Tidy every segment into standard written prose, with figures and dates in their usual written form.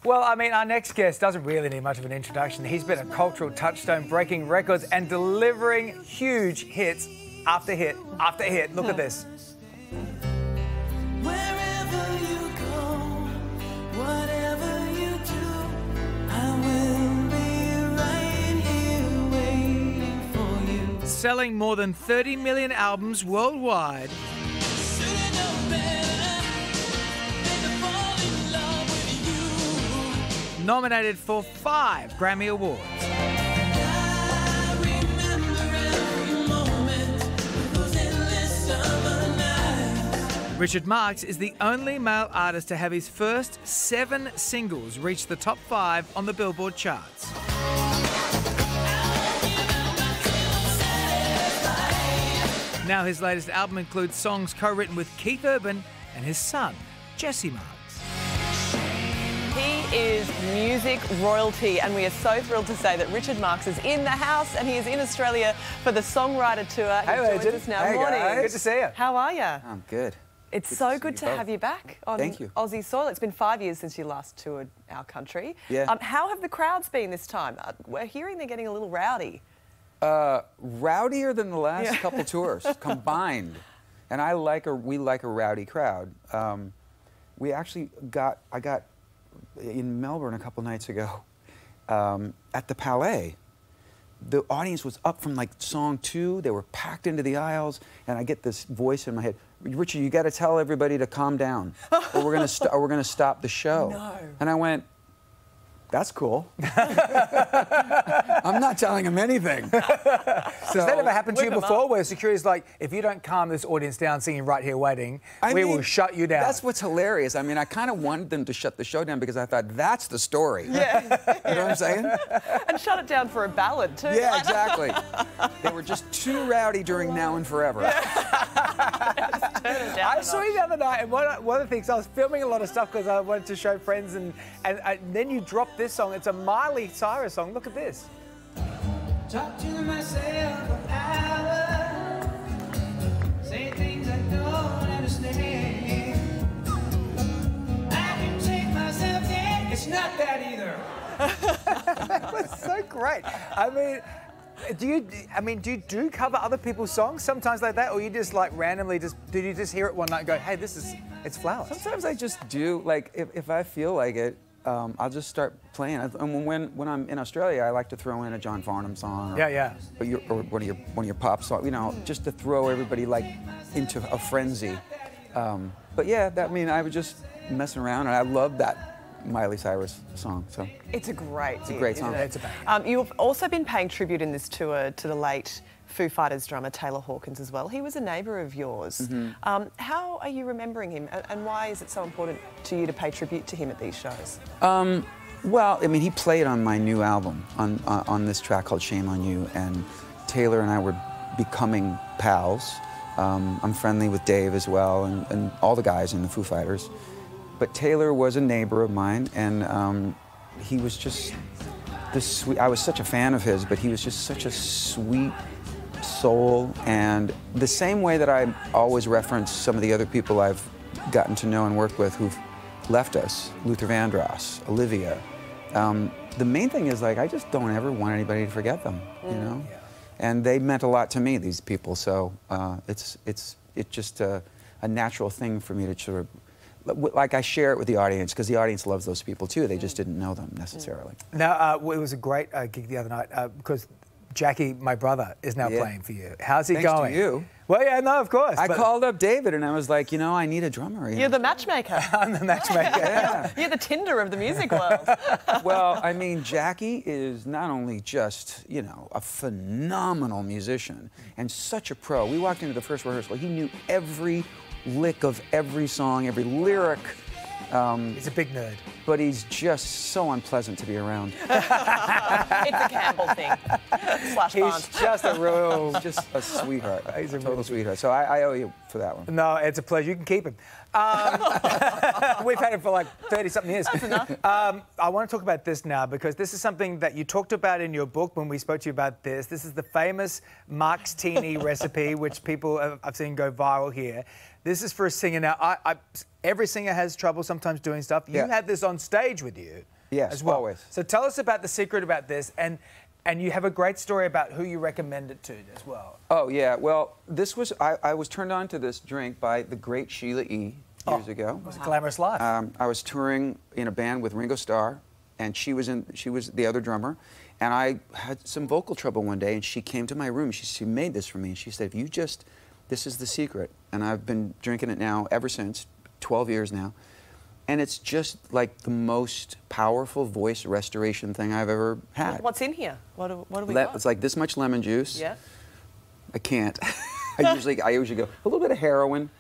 Well, I mean, our next guest doesn't really need much of an introduction. He's been a cultural touchstone, breaking records and delivering huge hits after hit after hit. Look at this. Wherever you go, whatever you do, I will be right here waiting for you. Selling more than 30 million albums worldwide. Nominated for 5 Grammy Awards. Richard Marx is the only male artist to have his first 7 singles reach the top 5 on the Billboard charts. Now his latest album includes songs co-written with Keith Urban and his son, Jesse Marx. He is music royalty, and we are so thrilled to say that Richard Marx is in the house and he is in Australia for the Songwriter Tour. Hey, he joins us now. Hey, Morning. guys. Good to see you. How are you? I'm good. It's so good to have you back on Aussie soil. It's been 5 years since you last toured our country. Yeah. How have the crowds been this time? We're hearing they're getting a little rowdy. Rowdier than the last couple tours combined, and we like a rowdy crowd. I got in Melbourne a couple nights ago at the Palais. The audience was up from like song 2. They were packed into the aisles, and I get this voice in my head: "Richard, you got to tell everybody to calm down, or we're gonna stop the show." No. And I went, "That's cool." I'm not telling him anything. Has that ever happened to you before, where security's like, if you don't calm this audience down singing Right Here Waiting, we will shut you down? That's what's hilarious. I mean, I kind of wanted them to shut the show down because I thought, that's the story. Yeah. You know what I'm saying? And shut it down for a ballad, too. Yeah, exactly. They were just too rowdy during Now and Forever. I saw you the other night, and one of the things, I was filming a lot of stuff because I wanted to show friends, and then you dropped this song. It's a Miley Cyrus song. Look at this. Talk to myself for hours, say things I don't understand. I can take myself in. It's not that either. That was so great. I mean, do you do cover other people's songs sometimes like that, or you just like randomly did you just hear it one night and go, hey, it's Flowers? Sometimes I just do, like, if I feel like it, I'll just start playing. And when I'm in Australia, I like to throw in a John Farnham song, or one of your pop songs, you know, just to throw everybody like into a frenzy. But yeah, I was just messing around, and I love that Miley Cyrus song. So it's a great song. You've also been paying tribute in this tour to the late Foo Fighters drummer Taylor Hawkins as well. He was a neighbour of yours. Mm-hmm. How are you remembering him, and why is it so important to you to pay tribute to him at these shows? Well, I mean, he played on my new album on this track called Shame on You, and Taylor and I were becoming pals. I'm friendly with Dave as well, and all the guys in the Foo Fighters. But Taylor was a neighbor of mine, and he was just this sweet. I was such a fan of his, but he was just such a sweet soul. And the same way that I always reference some of the other people I've gotten to know and work with who've left us, Luther Vandross, Olivia. The main thing is, like, I just don't ever want anybody to forget them, you know? Yeah. And they meant a lot to me, these people. So it's just a natural thing for me to sort of, like, I share it with the audience because the audience loves those people too. They just didn't know them necessarily. Now, it was a great gig the other night because Jackie, my brother, is now playing for you. How's he going? Thanks to you. Well, yeah, no, of course. I called up David and I was like, you know, I need a drummer. You're the matchmaker. I'm the matchmaker. Yeah. You're the Tinder of the music world. Well, I mean, Jackie is not only just, you know, a phenomenal musician and such a pro. We walked into the first rehearsal. He knew every lick of every song, every lyric. He's a big nerd. But he's just so unpleasant to be around. It's a Campbell thing. He's just a real... just a sweetheart. He's a total sweetheart. So I owe you for that one. No, it's a pleasure. You can keep him. We've had him for like 30-something years. That's enough. I want to talk about this now because this is something that you talked about in your book when we spoke to you about this. This is the famous Marx-tini recipe, which people I've seen go viral here. This is for a singer. Now, every singer has trouble sometimes doing stuff. You had this on stage with you. Yes, as well. always. So tell us about the secret about this, and you have a great story about who you recommend it to as well. Oh, yeah. Well, this was, I was turned on to this drink by the great Sheila E. years ago. It was a glamorous life. I was touring in a band with Ringo Starr, and she was the other drummer. And I had some vocal trouble one day, and she came to my room. She made this for me, and she said, this is the secret. And I've been drinking it now ever since, 12 years now. And it's just like the most powerful voice restoration thing I've ever had. What's in here? What do we got? It's like this much lemon juice. Yeah. I can't. I usually go, a little bit of heroin.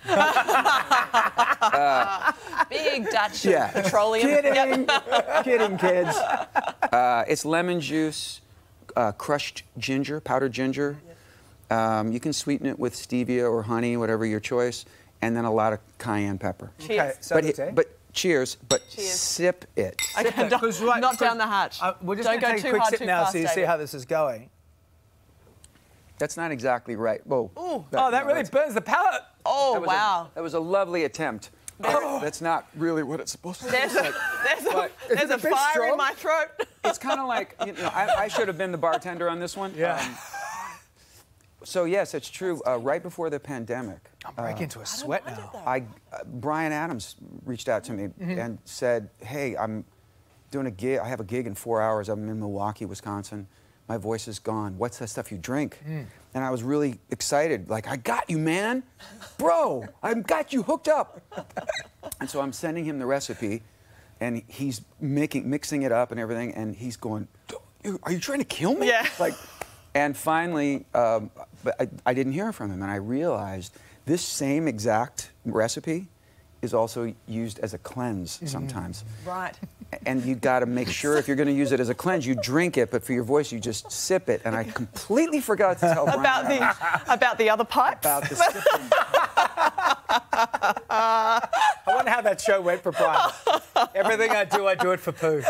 Big Dutch Yeah. petroleum. Kidding. Kidding, kids. It's lemon juice, crushed ginger, powdered ginger. You can sweeten it with stevia or honey, whatever your choice, and then a lot of cayenne pepper. Cheers. Okay, Cheers, but Cheers. sip it. Okay, not down the hatch. We're just Don't going go to take too a quick hard, sip too now fast, so you see David. how this is going. That's not exactly right. Whoa. Ooh. That really burns the palate. Oh, wow. That was a lovely attempt. That's not really what it's supposed to be. There's a a bit fire strong? in my throat. It's kind of like, I should have been the bartender on this one. Yeah. So yes, it's true. Right before the pandemic, I'm breaking into a sweat now. Brian Adams reached out to me and said, "Hey, I'm doing a gig. I have a gig in 4 hours. I'm in Milwaukee, Wisconsin. My voice is gone. What's that stuff you drink?" And I was really excited. Like, I got you, man, bro. I've got you hooked up. And so I'm sending him the recipe, and he's mixing it up and everything, and he's going, "Are you trying to kill me?" Yeah. Like. And finally, but I didn't hear from him, and I realized this same exact recipe is also used as a cleanse sometimes. Right. And you got to make sure if you're going to use it as a cleanse, you drink it, but for your voice, you just sip it. And I completely forgot to tell Brian About the other pipes. about the sipping. I wonder how that show went for Brian. Everything I do it for poo.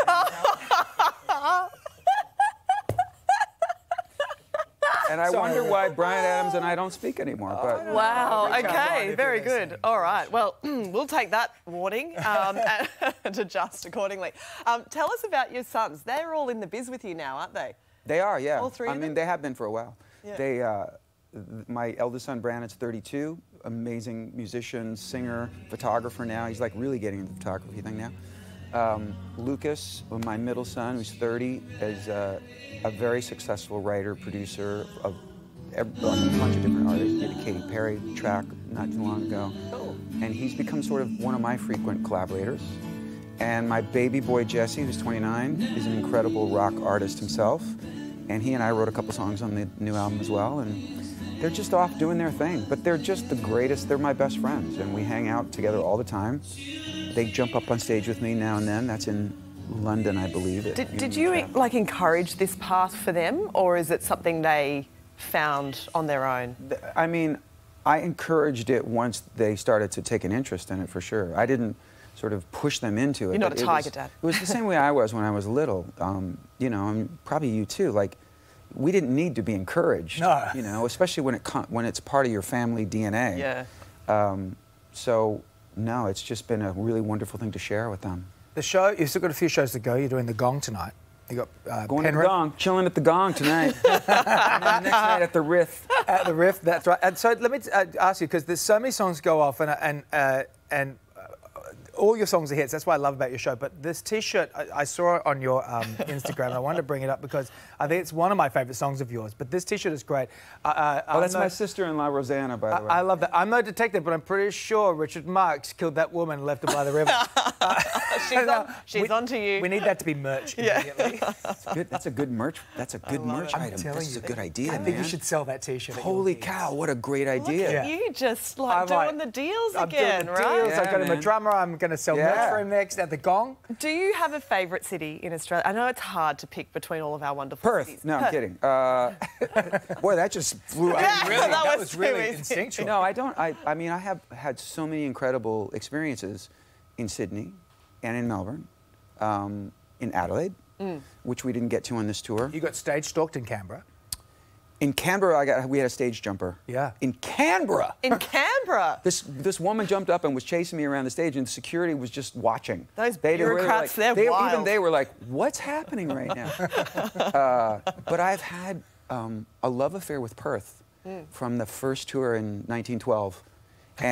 And I wonder why Brian Adams and I don't speak anymore. But Wow. Reach out, Brian, Okay. if Very you're good. listening. All right. Well, we'll take that warning and adjust accordingly. Tell us about your sons. They're all in the biz with you now, aren't they? they are, yeah. All three of I mean, them? they have been for a while. Yeah. They, my eldest son Brandon's 32, amazing musician, singer, photographer now. He's like really getting into the photography thing now. Lucas, my middle son, who's 30, is a very successful writer, producer of a bunch of different artists. He did a Katy Perry track not too long ago. Cool. And he's become sort of one of my frequent collaborators. And my baby boy, Jesse, who's 29, is an incredible rock artist himself. And he and I wrote a couple songs on the new album as well. And they're just off doing their thing. But they're just the greatest. They're my best friends. And we hang out together all the time. They jump up on stage with me now and then. That's in London, I believe. Did you like encourage this path for them, or is it something they found on their own? I mean, I encouraged it once they started to take an interest in it, for sure. I didn't sort of push them into it. You're not but a tiger dad. It was the same way I was when I was little. You know, and probably you too. Like, we didn't need to be encouraged. No. You know, especially when it's part of your family DNA. Yeah. So no, it's just been a really wonderful thing to share with them. The show, you've still got a few shows to go. You're doing the Gong tonight. You got Going to the Penrith Gong, chilling at the Gong tonight. And then next night at the Riff. at the Riff. That's right. And so let me ask you, because there's so many songs go off, and all your songs are hits. That's what I love about your show. But this T-shirt, I saw it on your Instagram, and I wanted to bring it up because I think it's one of my favourite songs of yours. But this T-shirt is great. Oh, that's my sister-in-law, Rosanna, by the way. I love that. I'm no detective, but I'm pretty sure Richard Marx killed that woman and left her by the river. She's on to you. We need that to be merch immediately. That's a good merch. That's a good merch I'm item. telling This is you. a good idea, I think you man. should sell that T-shirt. at your Holy gigs. cow, what a great idea. Yeah. You just I'm doing like, the deals I'm again, doing the right? deals. I Yeah, got him a man. drummer. I'm going to sell Yeah. merch for him next at the Gong. Do you have a favourite city in Australia? I know it's hard to pick between all of our wonderful Perth. cities. No, I'm kidding. Boy, that just flew out. Yeah, Really, that that was was really too easy. instinctual. No, I don't. I mean, I have had so many incredible experiences in Sydney and in Melbourne, in Adelaide, which we didn't get to on this tour. You got stage stalked in Canberra. In Canberra, we had a stage jumper. Yeah. In Canberra. In Canberra. This woman jumped up and was chasing me around the stage, and the security was just watching. Those bureaucrats, they're wild. Even they were like, "What's happening right now?" But I've had a love affair with Perth from the first tour in 1912, and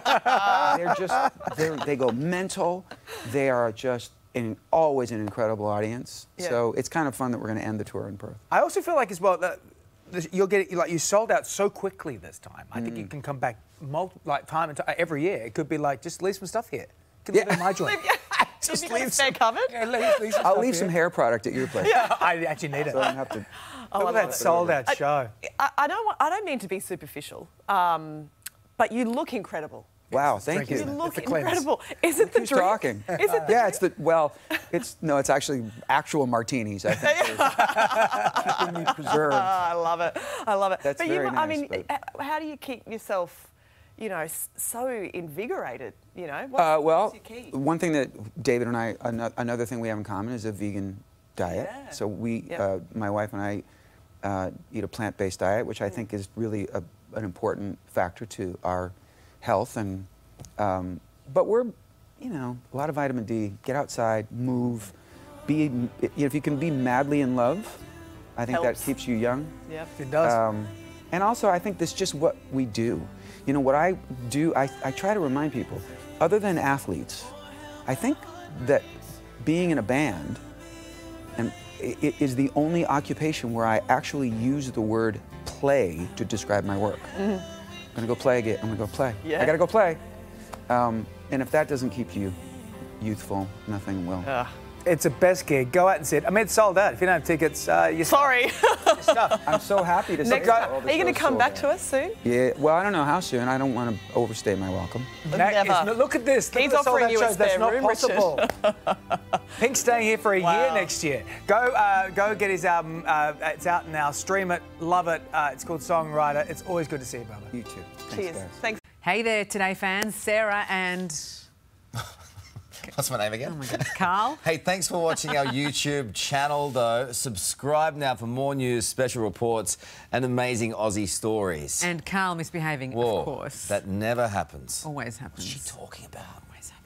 they go mental. They are just always an incredible audience. Yeah. So it's kind of fun that we're going to end the tour in Perth. I also feel like as well that you'll get like you sold out so quickly this time. I think you can come back time and time every year. It could be like just leave some stuff here. Could leave it in my joint. Just leave spare cupboard. Yeah, leave some I'll stuff leave some here. hair product at your place. Yeah, I actually need it. So I don't have to. Look at that sold out show. I don't mean to be superficial, but you look incredible. Wow, thank you. You look It's the cleanse. incredible. Is it the Who's drink? talking? Is it the Yeah, it's actually actual martinis, I think. Keeping me preserved. I love it. I love it. That's but very I nice, mean, but- how do you keep yourself, you know, so invigorated? You know, Well, what's your key? one thing that David and I, another thing we have in common is a vegan diet. Yeah. So we, Yep. my wife and I, eat a plant-based diet, which I think is really an important factor to our health. And but we're, you know, a lot of vitamin D. Get outside, move, if you can be madly in love, I think Helps. that keeps you young. Yep. It does. And also, I think that's just what we do. You know, what I do, I try to remind people, other than athletes, I think that being in a band it is the only occupation where I actually use the word play to describe my work. I'm gonna go play again. I'm gonna go play. Yeah. I gotta go play. And if that doesn't keep you youthful, nothing will. It's a best gig. Go out and see it. I mean, it's sold out. If you don't have tickets, you're Sorry. stuff. I'm so happy to see Next that time. all the Are you going shows to come sold back out. to us soon? Yeah, well, I don't know how soon. I don't want to overstay my welcome. Never. Look at this. Look He's at the offering sold-out you a shows. That's spare not room, Richard. possible. Pink's staying here for a year Wow. next year. Go get his album. It's out now. Stream it. Love it. It's called Songwriter. It's always good to see you, brother. You too. Thanks, Cheers. guys. Thanks. Hey there, Today fans. Sarah and What's my name again? oh my goodness, Karl. Hey, thanks for watching our YouTube channel, though. Subscribe now for more news, special reports, and amazing Aussie stories. And Karl misbehaving, Whoa, of course. that never happens. always happens. What's she talking about? Always happens.